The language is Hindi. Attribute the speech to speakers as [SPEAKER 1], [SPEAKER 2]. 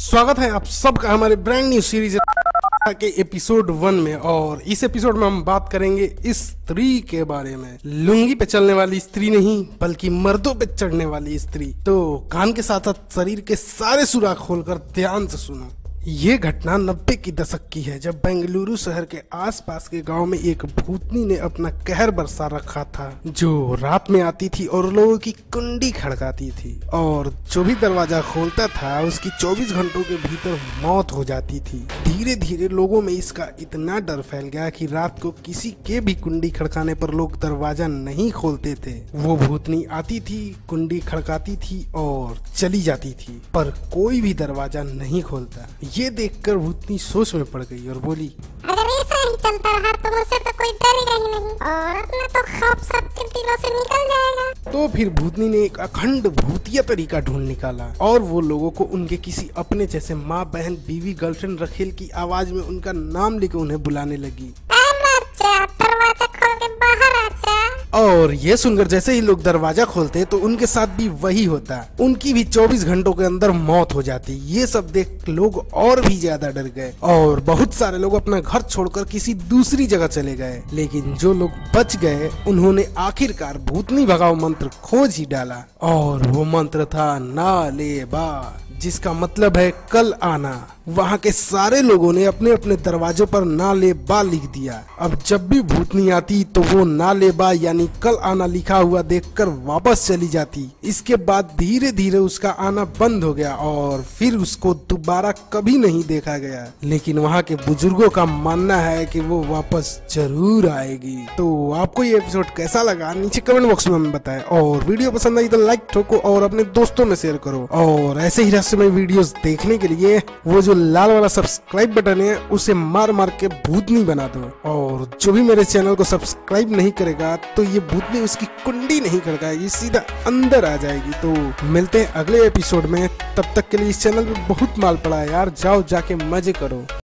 [SPEAKER 1] स्वागत है आप सबका हमारे ब्रांड न्यू सीरीज के एपिसोड 1 में। और इस एपिसोड में हम बात करेंगे स्त्री के बारे में। लुंगी पे चलने वाली स्त्री नहीं बल्कि मर्दों पे चढ़ने वाली स्त्री। तो कान के साथ साथ शरीर के सारे सुराख खोलकर ध्यान से सुनो। ये घटना 90 की दशक की है, जब बेंगलुरु शहर के आसपास के गांव में एक भूतनी ने अपना कहर बरसा रखा था, जो रात में आती थी और लोगों की कुंडी खड़काती थी, और जो भी दरवाजा खोलता था उसकी 24 घंटों के भीतर मौत हो जाती थी। धीरे धीरे लोगों में इसका इतना डर फैल गया कि रात को किसी के भी कुंडी खड़काने पर लोग दरवाजा नहीं खोलते थे। वो भूतनी आती थी, कुंडी खड़काती थी और चली जाती थी, पर कोई भी दरवाजा नहीं खोलता। ये देखकर भूतनी सोच में पड़ गई और बोली,
[SPEAKER 2] अगर ऐसा ही चलता रहा तो मुझसे तो कोई डरेगा ही नहीं और अपना तो खौफ सबके दिलों से निकल जाएगा।
[SPEAKER 1] तो फिर भूतनी ने एक अखंड भूतिया तरीका ढूंढ निकाला और वो लोगों को उनके किसी अपने जैसे माँ, बहन, बीवी, गर्लफ्रेंड, रखेल की आवाज में उनका नाम लेकर उन्हें बुलाने लगी।
[SPEAKER 2] दरवाजा खोल के बाहर आ जा।
[SPEAKER 1] और ये सुनकर जैसे ही लोग दरवाजा खोलते तो उनके साथ भी वही होता, उनकी भी 24 घंटों के अंदर मौत हो जाती। ये सब देख लोग और भी ज्यादा डर गए और बहुत सारे लोग अपना घर छोड़कर किसी दूसरी जगह चले गए। लेकिन जो लोग बच गए उन्होंने आखिरकार भूतनी भगाओ मंत्र खोज ही डाला, और वो मंत्र था ना ले बा, जिसका मतलब है कल आना। वहाँ के सारे लोगों ने अपने अपने दरवाजों पर ना ले बा लिख दिया। अब जब भी भूतनी आती तो वो ना ले बा यानी कल आना लिखा हुआ देखकर वापस चली जाती। इसके बाद धीरे धीरे उसका आना बंद हो गया और फिर उसको दोबारा कभी नहीं देखा गया। लेकिन वहाँ के बुजुर्गों का मानना है कि वो वापस जरूर आएगी। तो आपको ये एपिसोड कैसा लगा नीचे कमेंट बॉक्स में हमें बताएं, और वीडियो पसंद आई तो लाइक ठोको और अपने दोस्तों में शेयर करो। और ऐसे ही रहस्यमय वीडियोस देखने के लिए वो जो लाल वाला सब्सक्राइब बटन है उसे मार मार के भूतनी बना दो। और जो भी मेरे चैनल को सब्सक्राइब नहीं करेगा तो ये भूतनी उसकी कुंडी नहीं खड़काएगी, सीधा अंदर आ जाएगी। तो मिलते हैं अगले एपिसोड में, तब तक के लिए इस चैनल पे बहुत माल पड़ा है यार, जाओ जाके मजे करो।